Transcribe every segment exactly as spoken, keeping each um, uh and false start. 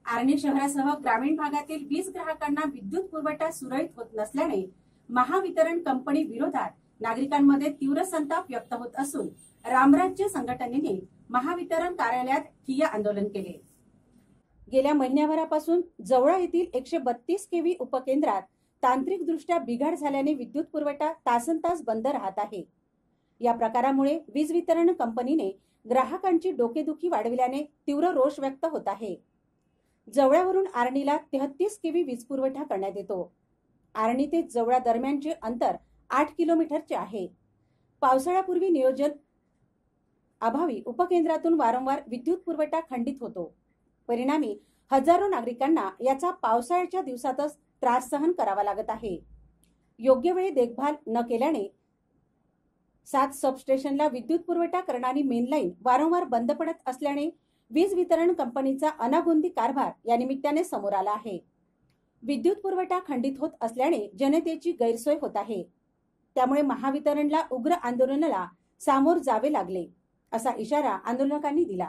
आर्णी शहरासह ग्रामीण भागातील वीज ग्राहकांना विद्युत पुरवठा सुरळीत होत नसल्याने महावितरण कंपनी विरोधात नागरिकांमध्ये तीव्र संताप व्यक्त होत असून रामराज्य संघटनेने महावितरण कार्यालयात ठिय्या आंदोलन केले। गेल्या महिन्याभरापासून जवळा येथील एकशे बत्तीस केव्ही उपकेंद्रात तांत्रिकदृष्ट्या बिघाड झाल्याने विद्युत पुरवठा तासनतास बंद राहत आहे। या प्रकारामुळे वीज वितरण कंपनीने ग्राहकांची डोकेदुखी वाढविल्याने तीव्र रोष व्यक्त होत आहे। जवळ्यावरून आर्णीला तेहतीस केव्ही वीज पुरवठा करण्यात येतो। आर्णी ते जवळा दरम्यानचे अंतर आठ किलोमीटरचे आहे। पावसाळ्यापूर्वी नियोजन अभावी उपकेंद्रातून वारंवार विद्युत पुरवठा खंडित होतो। परिणामी हजारो नागरिकांना याचा पावसाळ्याच्या दिवसातच त्रास सहन करावा लागत आहे। योग्य वेळी देखभाल न केल्याने सात सबस्टेशनला विद्युत पुरवठा करणारी मेन लाईन वारंवार बंद पडत असल्याने वीज वितरण कंपनीचा अनागोंदी कारभार या निमित्ताने समोर आला आहे। विद्युत पुरवठा खंडित होत असल्याने जनतेची गैरसोय होत आहे। त्यामुळे महावितरणला उग्र आंदोलनाला सामोर जावे लागले असा इशारा आंदोलकांनी दिला।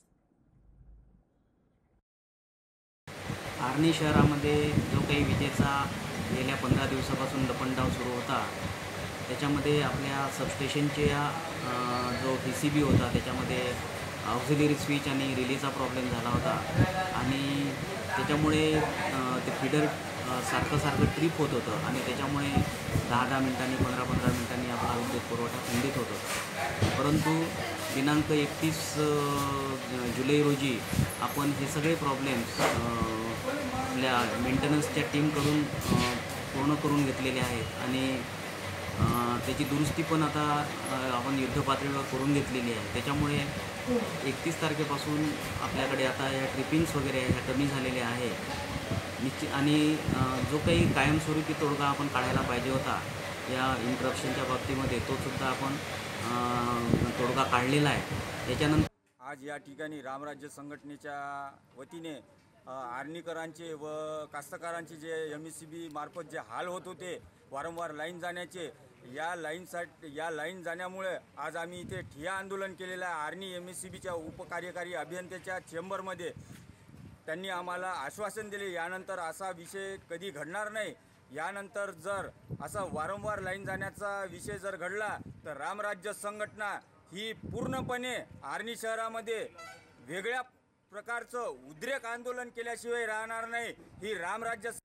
आर्णी शहरामध्ये जो काही विजेचा गेल्या पंधरा दिवसापासून लपंडाव सुरू होता, त्याच्यामध्ये आपल्या सबस्टेशनच्या जो पी सी बी होता त्याच्यामध्ये ऑक्झिलरी स्विच आणि रिलेचा प्रॉब्लेम झाला होता आणि त्याच्यामुळे ते फीडर सारखं सारखं ट्रिप होत होतं आणि त्याच्यामुळे दहा दहा मिनिटांनी पंधरा पंधरा मिनिटांनी आपला विद्युत पुरवठा खंडित होत होता। परंतु दिनांक एकतीस जुलै रोजी आपण हे सगळे प्रॉब्लेम्स आपल्या मेंटेनन्सच्या टीमकडून पूर्ण करून घेतलेले आहेत आणि त्याची दुरुस्ती पण आता आपण युद्धपातळीवर करून घेतलेली आहे। त्याच्यामुळे एकतीस तारखेपासून आपल्याकडे आता या ट्रिपिंग्स वगैरे ह्या कमी झालेल्या आहे निश्चित आणि जो काही कायमस्वरूपी तोडगा आपण काढायला पाहिजे होता या इंटरप्शनच्या बाबतीमध्ये तो सुद्धा आपण तोडगा काढलेला आहे। त्याच्यानंतर आज या ठिकाणी रामराज्य संघटनेच्या वतीने आर्णीकरांचे व कास्तकारांचे जे एम एस सी बी मार्फत जे हाल होत होते वारंवार लाईन जाण्याचे, या लाईनसाठी या लाईन जाण्यामुळे आज आम्ही इथे ठिय्या आंदोलन केलेलं आहे। आर्णी एम एस सी बीच्या उपकार्यकारी अभियंत्याच्या चेंबरमध्ये त्यांनी आम्हाला आश्वासन दिले यानंतर असा विषय कधी घडणार नाही। यानंतर जर असा वारंवार लाईन जाण्याचा विषय जर घडला तर रामराज्य संघटना ही पूर्णपणे आर्णी शहरामध्ये वेगळ्या प्रकारचं उद्रेक आंदोलन केल्याशिवाय राहणार नाही। ही रामराज्य